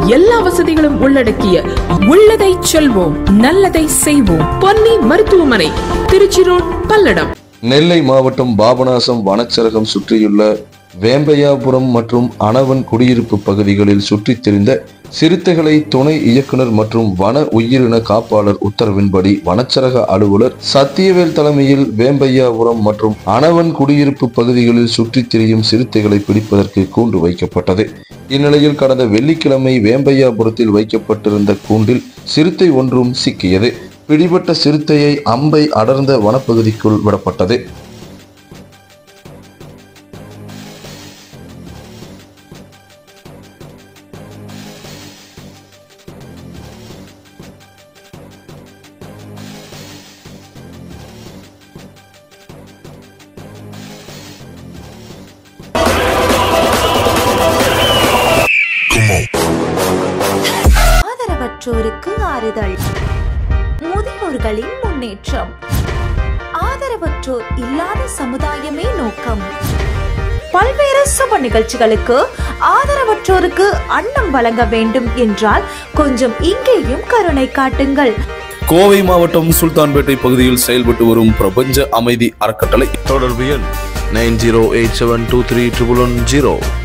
எல்லா வசதிகளும் உள்ளடக்கிய உள்ளதை செல்வோம் நல்லதை செய்வோம் பொன்னி மருத்துவமனை, திருச்சி ரோட், பல்லடம். நெல்லை மாவட்டம் பாபநாசம் வனச்சரகம் சுற்றியுள்ள வேம்பையாபுரம் மற்றும் அணவன் குடியிருப்பு பகுதிகளில் சுற்றித் திரிந்த சிறுத்தைகளை துணை இயக்குனர் மற்றும் வன உயிரின காப்பாளர் உத்தரவின்படி வனச்சரக அலுவலர் சத்தியவேல் தலைமையில் வேம்பையாபுரம் மற்றும் அணவன் குடியிருப்பு பகுதிகளில் சுற்றித் திரியும் சிறுத்தைகளை பிடிப்பதற்கு கூண்டு வைக்கப்பட்டது. இந்நிலையில் கடந்த வெள்ளிக்கிழமை வேம்பையாபுரத்தில் வைக்கப்பட்டிருந்த கூண்டில் சிறுத்தை ஒன்றும் சிக்கியது. பிடிபட்ட சிறுத்தையை அம்பை அடர்ந்த வனப்பகுதிக்குள் விடப்பட்டது. ஆதரவற்றோருக்கு ஆறுதல், முதியோர்களின் முன்னேற்றம், ஆதரவற்றோர் இல்லாத சமுதாயமே நோக்கம். பல்வேறு சுப நிகழ்ச்சிகளுக்கு ஆதரவற்றோருக்கு அன்னம் வழங்க வேண்டும் என்றால் கொஞ்சம் இங்கேயும் கருணை காட்டுங்கள். கோவை மாவட்டம் சுல்தான்பேட்டை பகுதியில் செயல்பட்டு வரும் பிரபஞ்ச அமைதி அறக்கட்டளை. தொடர்பு எண் 9087231110.